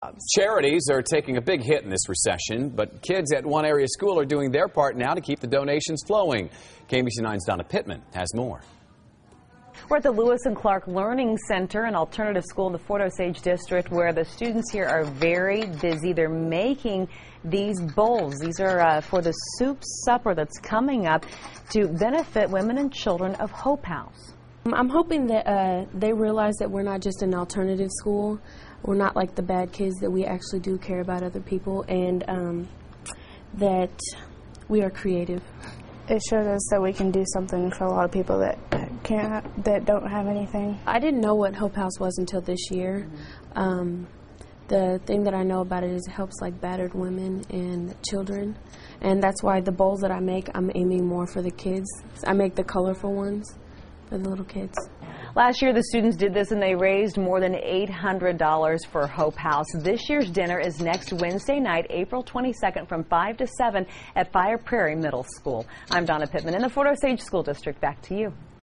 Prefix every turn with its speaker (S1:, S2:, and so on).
S1: Charities are taking a big hit in this recession, but kids at one area school are doing their part now to keep the donations flowing. KMBC 9's Donna Pittman has more.
S2: We're at the Lewis and Clark Learning Center, an alternative school in the Fort Osage district, where the students here are very busy. They're making these bowls. These are for the soup supper that's coming up to benefit women and children of Hope House.
S3: I'm hoping that they realize that we're not just an alternative school. We're not like the bad kids, that we actually do care about other people, and that we are creative.
S4: It shows us that we can do something for a lot of people that that don't have anything.
S3: I didn't know what Hope House was until this year. The thing that I know about it is it helps like battered women and children, and that's why the bowls that I make, I'm aiming more for the kids. I make the colorful ones for the little kids.
S2: Last year, the students did this and they raised more than $800 for Hope House. This year's dinner is next Wednesday night, April 22nd from 5 to 7 at Fire Prairie Middle School. I'm Donna Pittman in the Fort Osage School District. Back to you.